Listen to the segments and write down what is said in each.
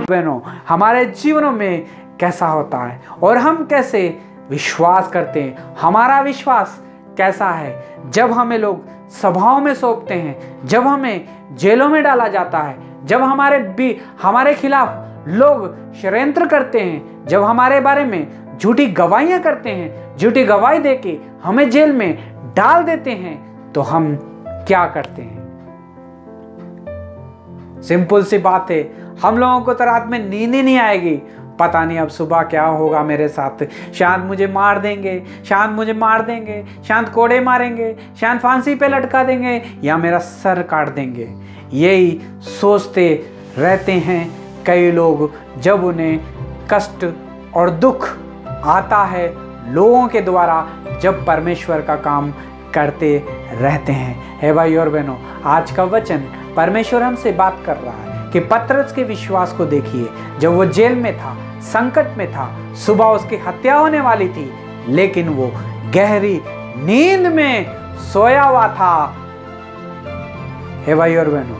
बहनों, हमारे जीवनों में कैसा होता है और हम कैसे विश्वास करते हैं। हमारा विश्वास कैसा है जब हमें लोग सभाओं में सौंपते हैं, जब हमें जेलों में डाला जाता है, जब हमारे खिलाफ लोग षड्यंत्र करते हैं, जब हमारे बारे में झूठी गवाहियां करते हैं, झूठी गवाही देके हमें जेल में डाल देते हैं, तो हम क्या करते हैं? सिंपल सी बात है, हम लोगों को तो रात में नींद ही नहीं आएगी। पता नहीं अब सुबह क्या होगा मेरे साथ, शायद मुझे मार देंगे, शायद मुझे मार देंगे, शायद कोड़े मारेंगे, शायद फांसी पे लटका देंगे या मेरा सर काट देंगे। यही सोचते रहते हैं कई लोग जब उन्हें कष्ट और दुख आता है लोगों के द्वारा, जब परमेश्वर का काम करते रहते हैं। हे भाई और बहनों, आज का वचन परमेश्वर हमसे बात कर रहा है कि पतरस के विश्वास को देखिए। जब वो जेल में था, संकट में था, सुबह उसकी हत्या होने वाली थी, लेकिन वो गहरी नींद में सोया हुआ था। हे भाई और बहनों,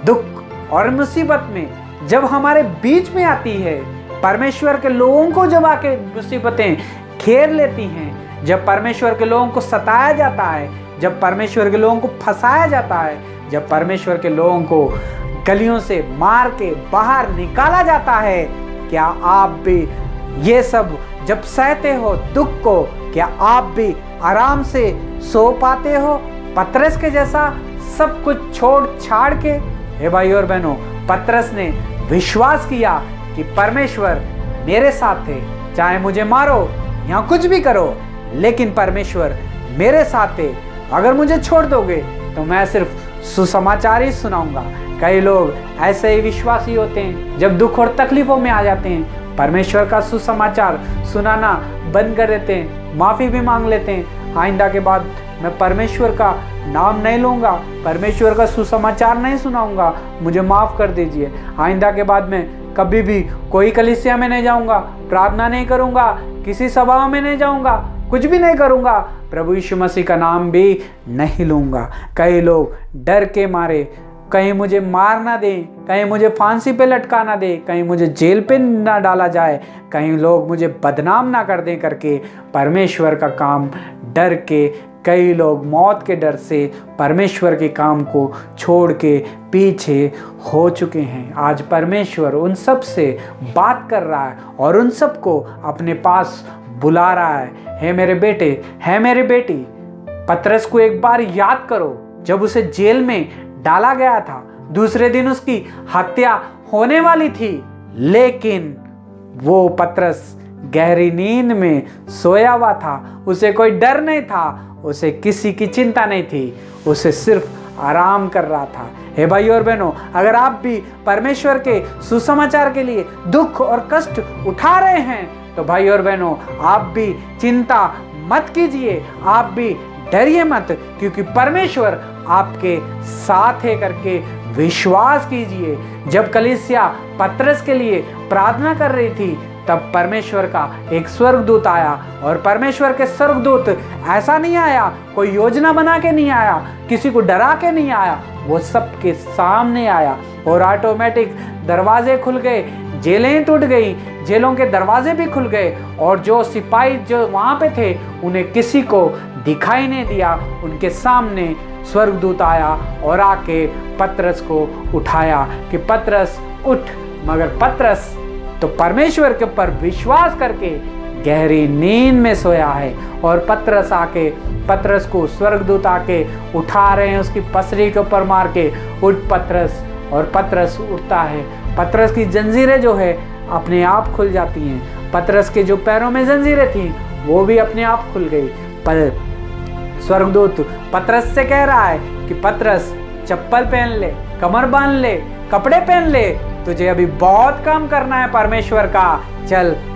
दुख और मुसीबत में जब हमारे बीच में आती है, परमेश्वर के लोगों को जब आके मुसीबतें घेर लेती हैं, जब परमेश्वर के लोगों को सताया जाता है, जब परमेश्वर के लोगों को फंसाया जाता है, जब परमेश्वर के लोगों को गलियों से मार के बाहर निकाला जाता है, क्या आप भी ये सब जब सहते हो दुख को, क्या आप भी आराम से सो पाते हो पतरस के जैसा सब कुछ छोड़ छाड़ के? हे भाई और बहनों, पतरस ने विश्वास किया कि परमेश्वर मेरे साथ थे, चाहे मुझे मारो या कुछ भी करो, लेकिन परमेश्वर मेरे साथ थे। अगर मुझे छोड़ दोगे तो मैं सिर्फ सुसमाचार ही सुनाऊंगा। कई लोग ऐसे ही विश्वासी होते हैं, जब दुख और तकलीफों में आ जाते हैं परमेश्वर का सुसमाचार सुनाना बंद कर देते हैं, माफ़ी भी मांग लेते हैं। आइंदा के बाद मैं परमेश्वर का नाम नहीं लूँगा, परमेश्वर का सुसमाचार नहीं सुनाऊंगा, मुझे माफ़ कर दीजिए। आइंदा के बाद मैं कभी भी कोई कलीसिया में नहीं जाऊँगा, प्रार्थना नहीं करूँगा, किसी सभा में नहीं जाऊँगा, कुछ भी नहीं करूँगा, प्रभु यीशु मसीह का नाम भी नहीं लूँगा। कई लोग डर के मारे, कहीं मुझे मार ना दे, कहीं मुझे फांसी पे लटका ना दे, कहीं मुझे जेल पे ना डाला जाए, कहीं लोग मुझे बदनाम ना कर दें करके परमेश्वर का काम डर के कई लोग मौत के डर से परमेश्वर के काम को छोड़ के पीछे हो चुके हैं। आज परमेश्वर उन सब से बात कर रहा है और उन सब को अपने पास बुला रहा है। हे मेरे बेटे, है मेरी बेटी, पतरस को एक बार याद करो, जब उसे जेल में डाला गया था, दूसरे दिन उसकी हत्या होने वाली थी, लेकिन वो पतरस गहरी नींद में सोया हुआ था। उसे कोई डर नहीं था, उसे किसी की चिंता नहीं थी, उसे सिर्फ आराम कर रहा था। हे भाई और बहनों, अगर आप भी परमेश्वर के सुसमाचार के लिए दुख और कष्ट उठा रहे हैं, तो भाई और बहनों, आप भी चिंता मत कीजिए, आप भी डरिए मत, क्योंकि परमेश्वर आपके साथ है करके विश्वास कीजिए। जब कलीसिया पतरस के लिए प्रार्थना कर रही थी, तब परमेश्वर का एक स्वर्गदूत आया, और परमेश्वर के स्वर्गदूत ऐसा नहीं आया, कोई योजना बना के नहीं आया, किसी को डरा के नहीं आया, वो सबके सामने आया और ऑटोमेटिक दरवाजे खुल गए, जेलें टूट गई, जेलों के दरवाजे भी खुल गए, और जो सिपाही जो वहाँ पे थे उन्हें किसी को दिखाई नहीं दिया। उनके सामने स्वर्गदूत आया और आके पतरस को उठाया कि पतरस उठ। मगर पतरस तो परमेश्वर के ऊपर विश्वास करके गहरी नींद में सोया है, और पतरस को स्वर्गदूत आके उठा रहे हैं, उसकी पसरी के ऊपर मार के, उठ पतरस, और पतरस उठता है। पतरस की जंजीरें जो है अपने आप खुल जाती हैं, पतरस के जो पैरों में जंजीरें थी वो भी अपने आप खुल गई। पर स्वर्गदूत पतरस से कह रहा है कि पतरस चप्पल पहन ले, कमर बांध ले, कपड़े पहन ले, तुझे अभी बहुत काम करना है परमेश्वर का, चल